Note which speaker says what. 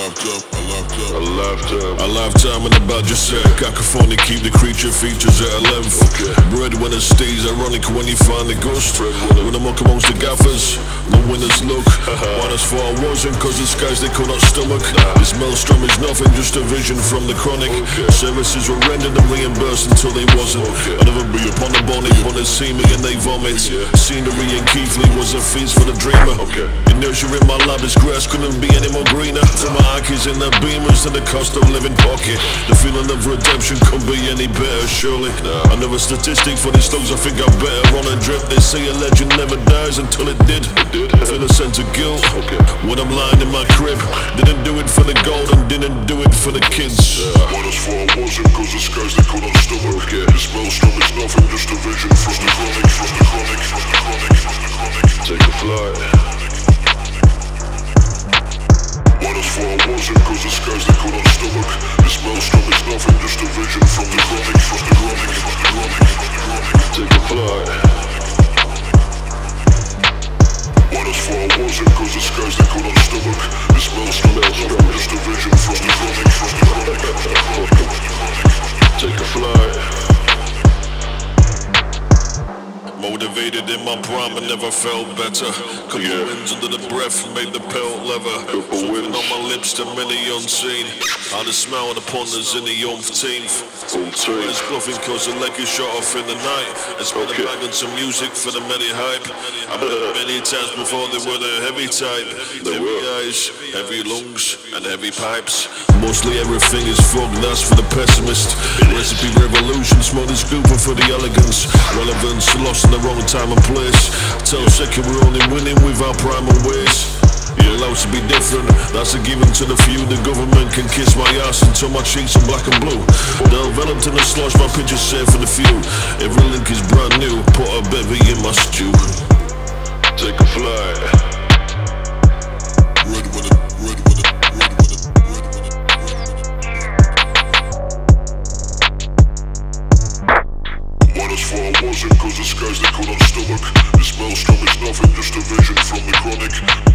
Speaker 1: A lifetime in about your set. Cacophony, keep the creature features at a length. Bread when it stays ironic when you find the ghost. When I'm up amongst the gaffers, the winners look. One as far wasn't, cause the skies they could not stomach. This maelstrom is nothing, just a vision from the chronic. Services were rendered and reimbursed until they wasn't. I'll never be upon the bonnet when they see me and they vomit. Scenery in Keighley was a feast for the dreamer. Inertia in my lab, this grass couldn't be any more greener. From my Akis in their beamers to the cost of living pocket. The feeling of redemption couldn't be any better, surely. Another statistic for these slugs, I think I better run a drip. They say a legend never dies until it did. I feel a sense of guilt when I'm lying in my crib. Didn't do it for the gold and didn't do it for the kids.
Speaker 2: What as far wasn't, cause the skies they could not stomach. This maelstrom is nothing, just a vision from the chronic, from the chronic, from the chronic, from the chronic.
Speaker 1: Take a flight.
Speaker 2: What as far wasn't, cause the skies they could not stomach. This maelstrom is nothing, just a vision from the chronic, from the chronic, from the chronic, from the chronic.
Speaker 1: Take a flight.
Speaker 2: What as far wasn't, cause the skies they could not stomach. This maelstrom is nothing, just a vision from the chronic, from the chronic, from the chronic.
Speaker 1: Take a flight. Motivated in my prime, I never felt better. Couple wins under the breath made the pelt leather. Something on my lips to many unseen. I had a smile on the ponders in the umpteenth. It's bluffing cause the leg is shot off in the night. It's been a bag on some music for the many hype. I've been many times before they were the heavy type. Heavy eyes, heavy lungs, and heavy pipes. Mostly everything is fog, that's for the pessimist. Recipe revolution, smoke this gooper for the elegance. Relevance lost in the wrong time and place. Tell second we're only winning with our primal ways. You're allowed to be different, that's a given to the few. The government can kiss my ass until my cheeks are black and blue. They'll envelop in the slush, my picture's safe for the few. Every link is brand new, put a bevy in my stew. Take a flight.
Speaker 2: Red with it, red with it, red with it, red with it, red with it. What as far wasn't, cause the skies they could not stomach. This maelstrom is nothing, just a vision from the chronic.